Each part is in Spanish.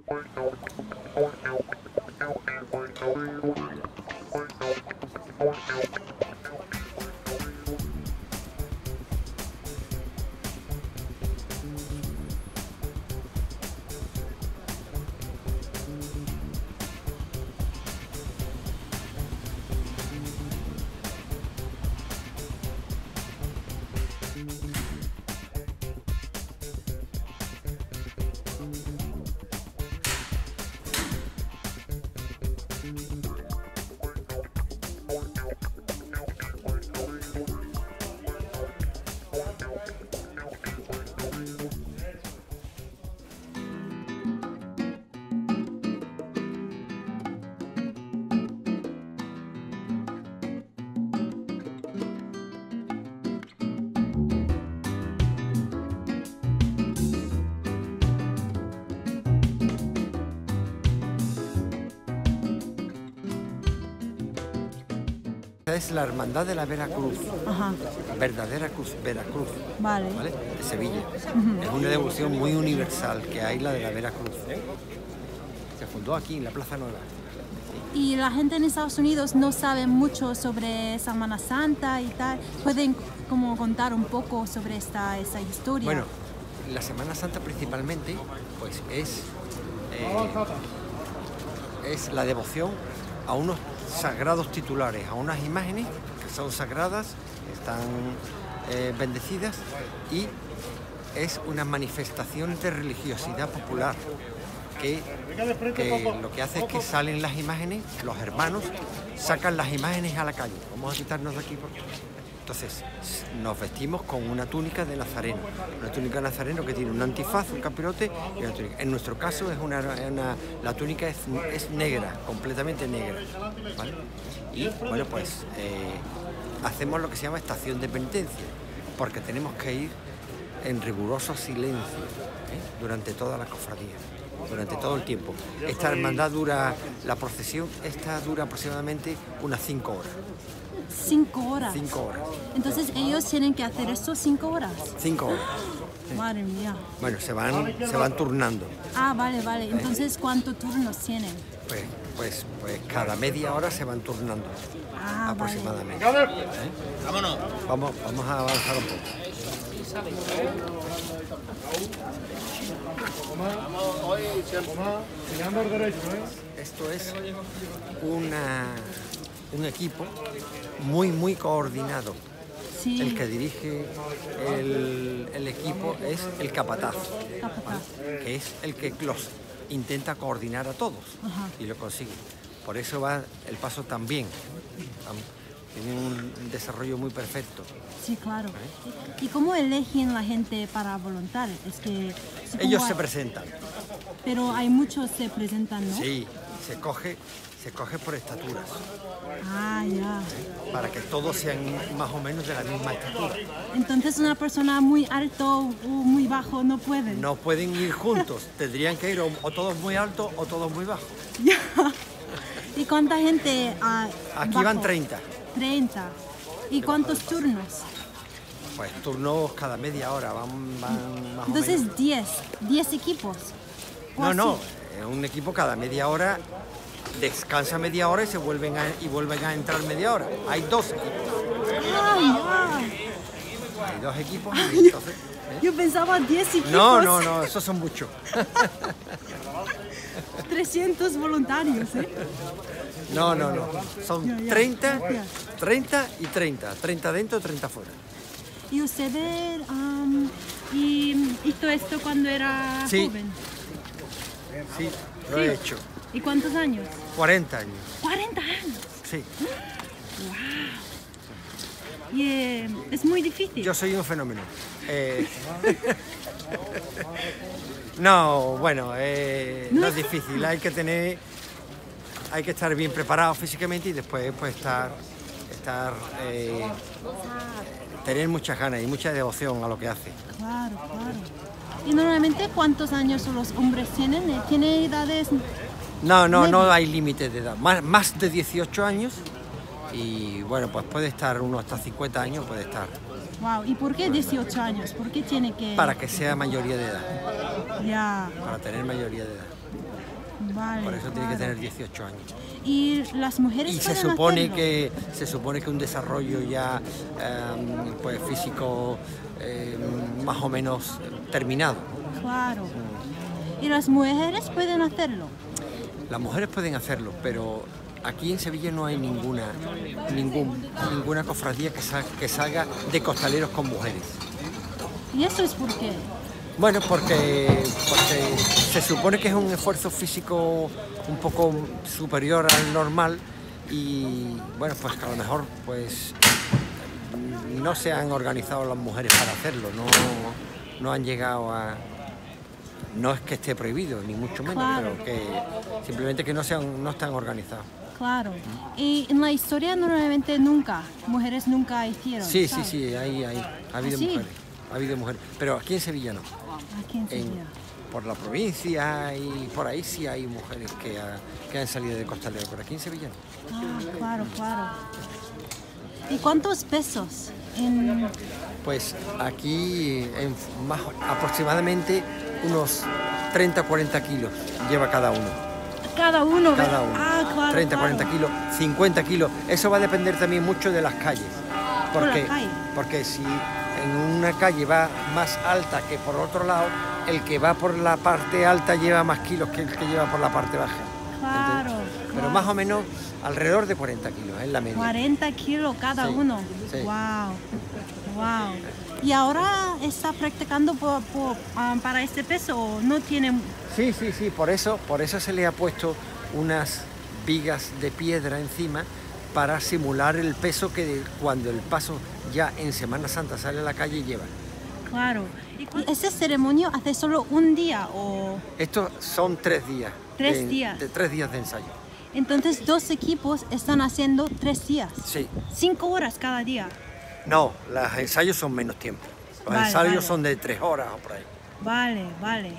Es la Hermandad de la Veracruz, Ajá. verdadera Cruz, Veracruz, Vale. ¿vale? De Sevilla. Es una devoción muy universal que hay, la de la Veracruz. Se fundó aquí en la Plaza Nueva. Y la gente en Estados Unidos no sabe mucho sobre Semana Santa y tal. ¿Pueden como contar un poco sobre esta historia? Bueno, la Semana Santa principalmente pues es la devoción a unos sagrados titulares, a unas imágenes que son sagradas, están bendecidas, y es una manifestación de religiosidad popular que lo que hace es que salen las imágenes, los hermanos sacan las imágenes a la calle. Vamos a quitarnos de aquí porque... Entonces nos vestimos con una túnica de nazareno, una túnica de nazareno que tiene un antifaz, un capirote y una túnica. En nuestro caso es la túnica es negra, completamente negra, ¿vale? Y bueno, pues hacemos lo que se llama estación de penitencia, porque tenemos que ir en riguroso silencio durante toda la cofradía, durante todo el tiempo. Esta hermandad la procesión dura aproximadamente unas 5 horas. 5 horas. 5 horas. Entonces ellos tienen que hacer esto 5 horas. 5 horas. Madre mía. Bueno, se van turnando. Ah, vale, vale. Entonces, ¿cuántos turnos tienen? Pues cada media hora se van turnando. Ah, aproximadamente. Vale. Vámonos. Vamos a avanzar un poco. Esto es un equipo muy coordinado. Sí. El que dirige el equipo es el capataz, que es el que los intenta coordinar a todos. Ajá. Y lo consigue. Por eso va el paso tan bien. Tiene un desarrollo muy perfecto. Sí, claro. ¿Y cómo eligen la gente para voluntar? Es que ellos se presentan. Pero hay muchos se presentan, ¿no? Sí, se coge por estaturas. Ah, ya. Para que todos sean más o menos de la misma estatura. Entonces una persona muy alto o muy bajo no puede. No pueden ir juntos, tendrían que ir o todos muy altos o todos muy bajos. Ya. ¿Y cuánta gente? Aquí bajo? van 30. 30. ¿Y cuántos turnos? Pues turnos cada media hora, van más Entonces, o menos. 10 equipos. No, es un equipo cada media hora, descansa media hora y vuelven a entrar media hora. Hay 2 equipos. Ay. Hay 2 equipos. Y entonces, Yo pensaba 10 equipos. No, esos son muchos. 300 voluntarios, ¿eh? No. Son 30 y 30. 30 dentro, 30 fuera. ¿Y ustedes hizo esto cuando era joven? Sí, lo he hecho. ¿Y cuántos años? 40 años. ¿40 años? Sí. ¡Wow! Y es muy difícil. Yo soy un fenómeno. No, bueno, no es difícil. Hay que estar bien preparado físicamente y después pues tener muchas ganas y mucha devoción a lo que hace. Claro. ¿Y normalmente cuántos años los hombres tienen? ¿Tienen edades? No hay límite de edad. Más de 18 años y bueno, pues puede estar uno hasta 50 años, puede estar, Wow. ¿Y por qué 18 años? ¿Por qué tiene que...? para que sea mayoría de edad, Ya, para tener mayoría de edad. vale. Por eso tiene que claro. tener 18 años. ¿Y las mujeres Y se pueden supone que un desarrollo ya pues físico más o menos terminado. Claro. ¿Y las mujeres pueden hacerlo? Las mujeres pueden hacerlo, pero aquí en Sevilla no hay ninguna cofradía que salga de costaleros con mujeres. ¿Y eso es por qué? Bueno, porque se supone que es un esfuerzo físico un poco superior al normal y bueno, pues que a lo mejor pues no se han organizado las mujeres para hacerlo, no han llegado a... No es que esté prohibido, ni mucho menos, Claro. pero que simplemente que no están organizados. Claro. Y en la historia normalmente mujeres nunca hicieron. Sí, ¿sabes? ha habido ¿sí? mujeres, ha habido mujeres, pero aquí en Sevilla no. Aquí en Sevilla. Por la provincia y por ahí sí hay mujeres que han salido de costalero, pero aquí en Sevilla no. Ah, claro, claro. ¿Y cuántos pesos? Pues aquí aproximadamente unos 30 o 40 kilos lleva cada uno. Cada uno. Cada uno. Ah, claro. 30, claro. 40 kilos, 50 kilos. Eso va a depender también mucho de las calles. Por la calle. Porque si en una calle va más alta que por otro lado, el que va por la parte alta lleva más kilos que el que lleva por la parte baja. Claro. Pero claro. más o menos alrededor de 40 kilos, es la media. 40 kilos cada Sí, uno. sí. Wow. Wow. ¿Y ahora está practicando para este peso o no tiene? Sí, por eso se le ha puesto unas vigas de piedra encima para simular el peso que cuando el paso ya en Semana Santa sale a la calle lleva. Claro. ¿Y ese ceremonio hace solo un día o...? Estos son 3 días. 3 días. 3 días de ensayo. Entonces 2 equipos están haciendo 3 días. Sí. 5 horas cada día. No, los ensayos son menos tiempo. Los Vale, ensayos vale. son de 3 horas o por ahí. Vale.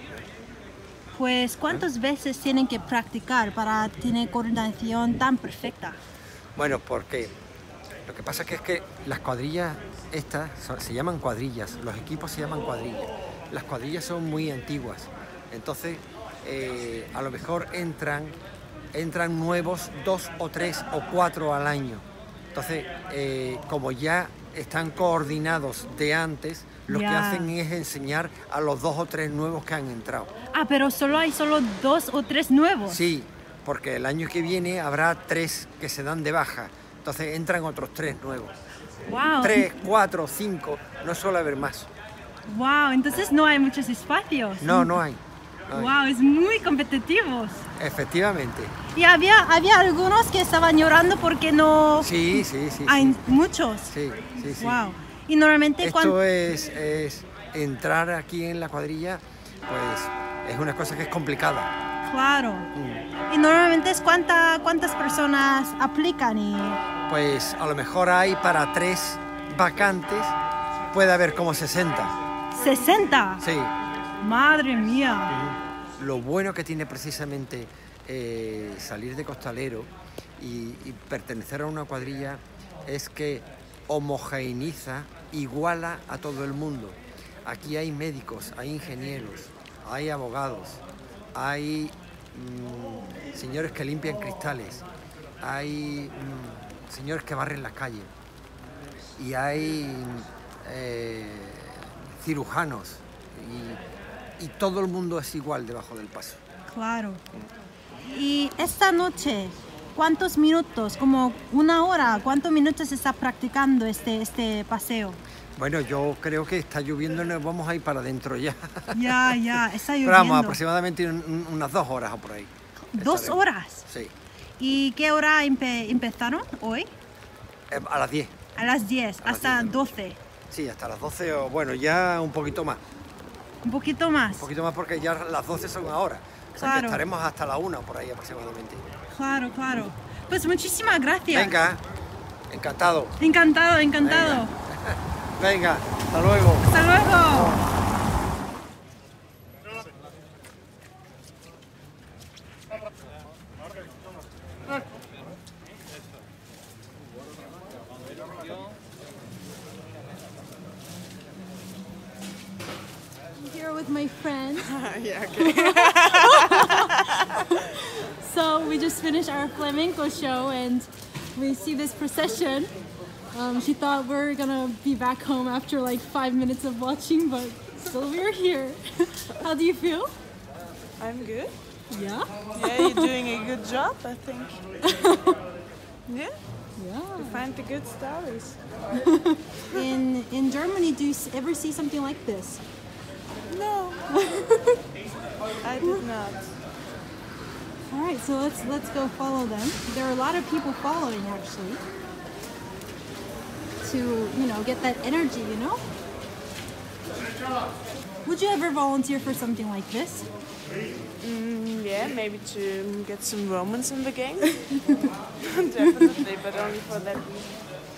Pues ¿cuántas veces tienen que practicar para tener coordinación tan perfecta? Bueno, porque lo que pasa es que las cuadrillas estas se llaman cuadrillas, los equipos se llaman cuadrillas. Las cuadrillas son muy antiguas, entonces a lo mejor entran nuevos 2 o 3 o 4 al año. Entonces, como ya están coordinados de antes, lo que Ya. hacen es enseñar a los 2 o 3 nuevos que han entrado. Ah, pero hay solo 2 o 3 nuevos. Sí, porque el año que viene habrá 3 que se dan de baja, entonces entran otros 3 nuevos. Wow. 3, 4, 5, no suele haber más. Wow, entonces no hay muchos espacios. No hay. Wow, es muy competitivos. Efectivamente. Y había algunos que estaban llorando porque no Sí. hay muchos. Sí. Wow. Y normalmente Esto es entrar aquí en la cuadrilla, pues es una cosa que es complicada. Claro. Y normalmente es cuántas personas aplican y... Pues a lo mejor hay para 3 vacantes, puede haber como 60. 60. Sí. Madre mía. Lo bueno que tiene precisamente salir de costalero y pertenecer a una cuadrilla es que homogeneiza, iguala a todo el mundo. Aquí hay médicos, hay ingenieros, hay abogados, hay señores que limpian cristales, hay señores que barren las calles y hay cirujanos y todo el mundo es igual debajo del paso. Claro. Y esta noche, ¿cuántos minutos? Como 1 hora. ¿Cuántos minutos está practicando este paseo? Bueno, yo creo que está lloviendo, nos vamos a ir para adentro ya. Ya, está lloviendo. Pero vamos, aproximadamente unas 2 horas o por ahí. 2 estaremos. horas. Sí, ¿Y qué hora empezaron hoy? a las 10. A las 10, A las hasta 10. 12. Sí, hasta las 12 o bueno, ya un poquito más. Un poquito más. Un poquito más porque ya las 12 son ahora. O sea que Claro. estaremos hasta la 1 por ahí aproximadamente. Claro. Pues muchísimas gracias. Venga, encantado. Encantado. Venga, hasta luego. Hasta luego. Here with my friend. Yeah, okay. So we just finished our flamenco show and we see this procession. She thought we were gonna be back home after like 5 minutes of watching, but still we're here. How do you feel? I'm good. Yeah? Yeah, you're doing a good job, I think. Yeah, Yeah. you find the good stories. In Germany, do you ever see something like this? No, I did not. All right, so let's go follow them. There are a lot of people following actually to, you know, get that energy, you know? Would you ever volunteer for something like this? Yeah, maybe to get some romance in the game. Definitely, but only for that reason.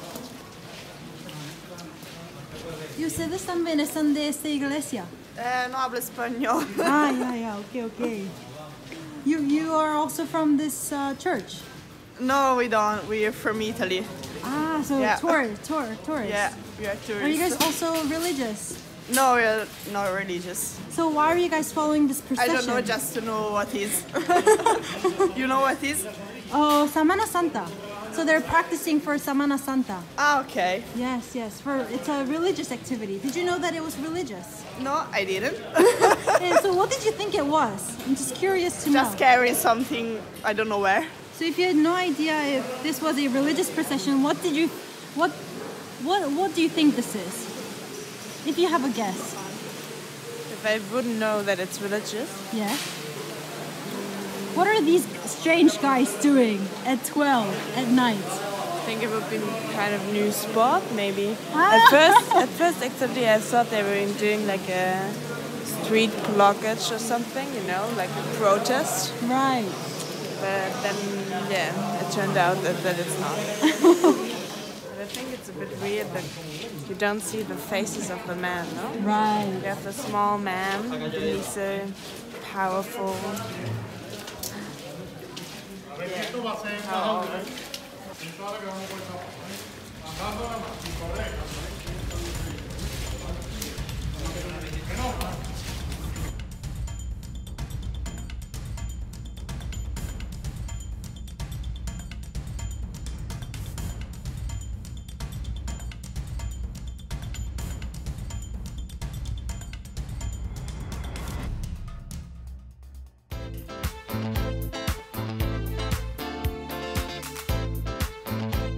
¿Y ustedes también están de esta iglesia? No hablo español. Ah, yeah, okay. You are also from this church? No, we don't. We are from Italy. Ah, so Yeah. tourists. Yeah, we are tourists. Are you guys also religious? No, we are not religious. So why are you guys following this I procession? don't know, just to know what is. You know what is? Oh, Semana Santa. So they're practicing for Semana Santa. Ah, okay. Yes. It's a religious activity. Did you know that it was religious? No, I didn't. And so what did you think it was? I'm just curious to know. Just carry something, I don't know where. So if you had no idea if this was a religious procession, what do you think this is? If you have a guess. If I wouldn't know that it's religious. Yeah. What are these strange guys doing at 12 at night? I think it would be kind of new sport, maybe. Ah. At first, actually, I thought they were doing like a street blockage or something, you know, like a protest. Right. But then, yeah, it turned out that it's not. But I think it's a bit weird that you don't see the faces of the man, no? Right. You have the small man, and he's so powerful. Yeah. How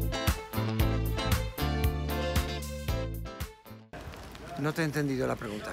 No te he entendido la pregunta.